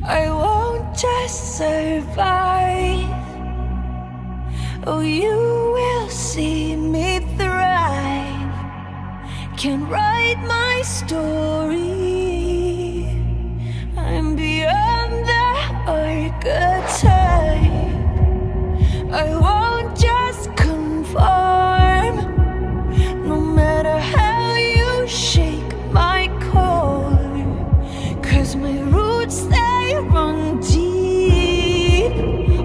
I won't just survive. Oh, you will see me thrive. Can write my story. I'm beyond the archetype. I won't just conform. No matter how you shake my core, 'cause my roots, they run deep.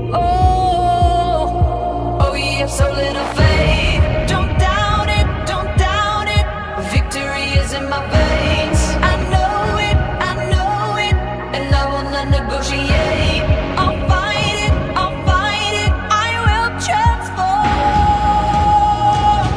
Oh, you have so little faith. Don't doubt it, don't doubt it. Victory is in my veins. I know it, and I will not negotiate. I'll fight it, I will transform.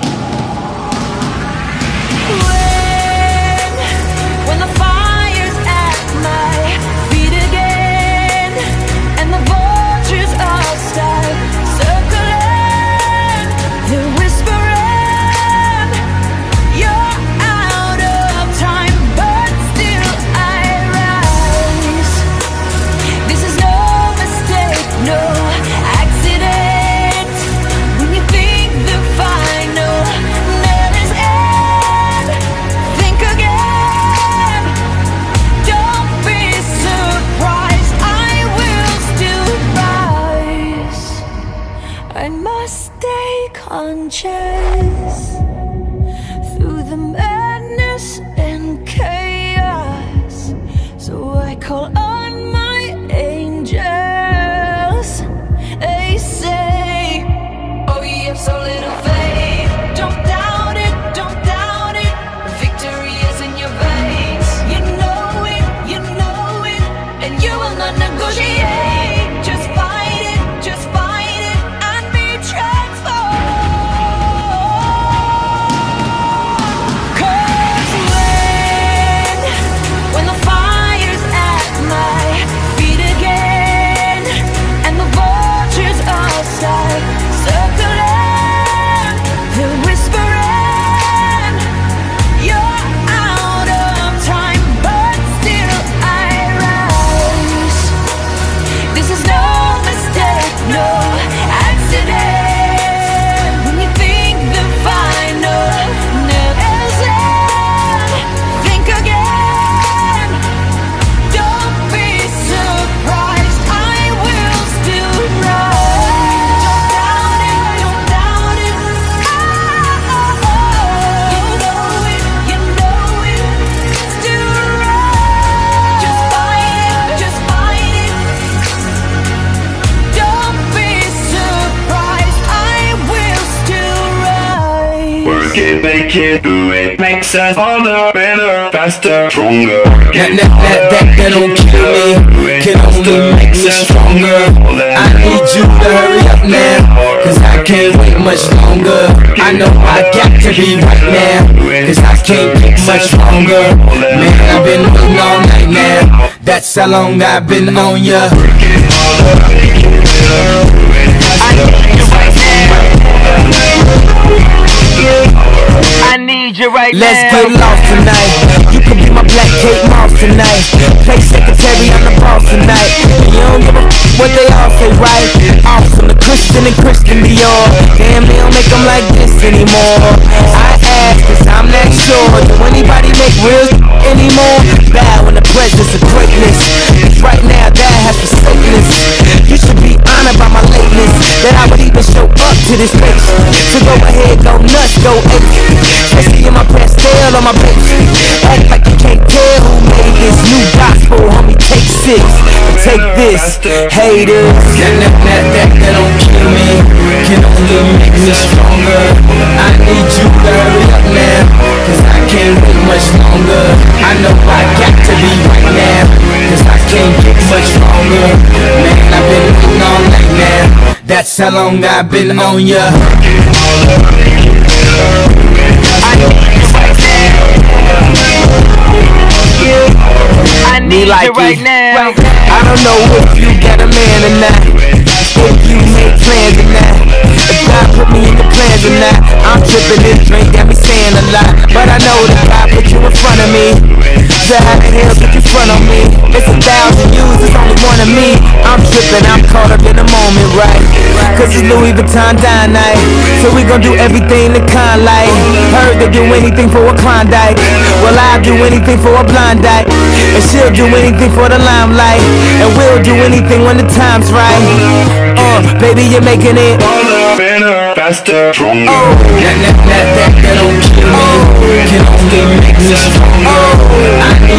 When the fire's at my feet again, and the vultures all start circling, they're whispering, you're out of time, but still I rise. This is no mistake, no accident. When you think the final nail is in, think again. Don't be surprised, I will still rise. I must stay conscious through the madness and chaos. So I call on my angels. They say, oh, you have so little faith. Don't doubt it, don't doubt it. Victory is in your veins. You know it, and you will not negotiate. Just fight it, and be transformed. 'Cause when the fire's at my feet again, and the vultures all start circling, they're whispering, you're out of time, but still I rise. This is no mistake, no accident. When you think the final nail is in, think again. Don't be surprised, I will still rise. Don't doubt it, you know it, still rise. Just fight it, don't be surprised, I will still rise. Work it, make it, do it. Makes us harder, better, faster, stronger. That don't kill me, can only make me stronger. I need you to hurry up now, 'cause I can't wait much longer. I know I got to be right now, 'cause I can't get much longer. Man, I've been waiting all night now. That's how long I've been on ya. I need you right now. Let's get lost tonight. You can be my black Kate Moss tonight. Play secretary, I'm the boss tonight. And you don't give a what they all say, right? Awesome, the Christian and Christian Dior. Damn, they don't make them like this anymore. I ask, 'cause I'm not sure. Do anybody make real anymore? Bow in the presence of greatness. 'Cause right now that has forsaken us. You should be honored by my lateness, that I would even show up to this place. So go ahead, go nuts, go ape. Especially in my pastel on my page. Act like you can't tell who made this new gospel, homie. Take 6 and take this, haters. That don't kill me, can only make me stronger. I need you to hurry up now, 'cause I can't wait much longer. I know I got to be right now, 'cause I can't get much longer. Man, I've been waiting all night now. That's how long I've been on ya. I need like you right now. I don't know if you got a man or not, if you made plans or not, if God put me in the plans or not. I'm tripping, this drink got me saying a lot, but I know that God put you in front of me. So how the hell get you front on me? It's 1,000 years moment right. Cause it's Louis Vuitton dine night, so we gon' do everything the kind like. Heard they do anything for a Klondike, well I'll do anything for a blind dike. And she'll do anything for the limelight, and we'll do anything when the time's right. Baby, you're making it Harder, better, faster, stronger. that don't kill me, can only make me stronger.